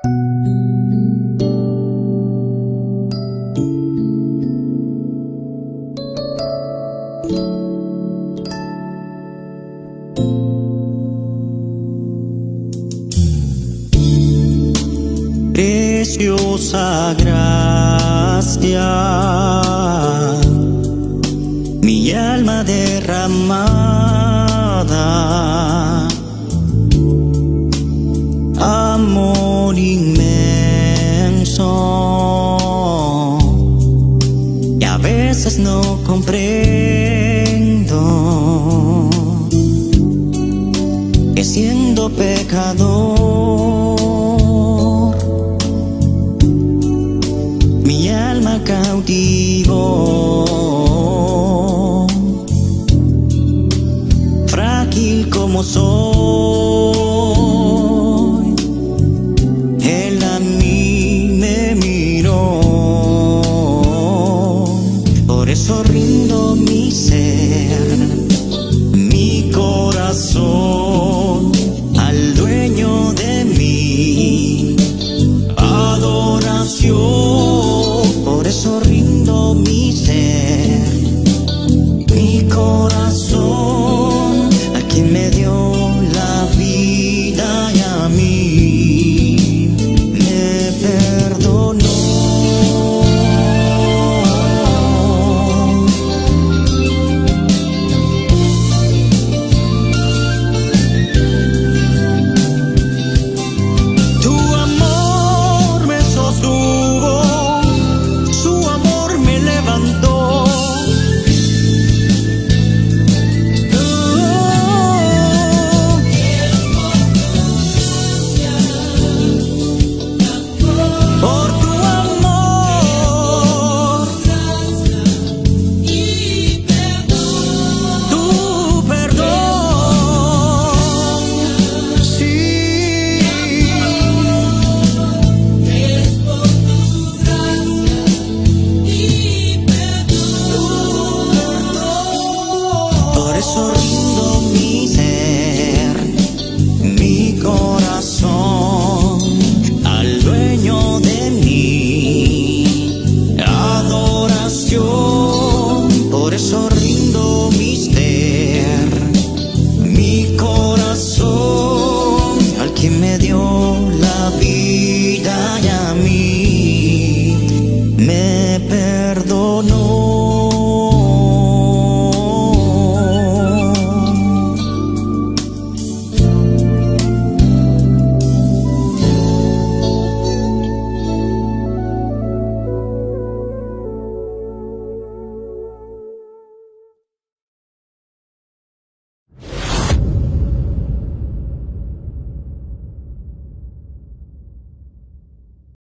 Preciosa gracia, mi alma derramada, amor inmenso, y a veces no comprendo que siendo pecador mi alma cautivó, frágil como soy, él a mí me miró. Por eso rindo mi ser, mi corazón al dueño de mi adoración. Por eso rindo mi ser, mi corazón, a quien me dio la vida y a mí me perdonó. Tu amor me sostuvo, su amor me levantó. Por tu amor, tu perdón, sí. Por eso rindo mi ser, mi corazón al dueño de mi adoración. Por eso rindo mi ser, mi corazón al quien me dio la vida y a mí me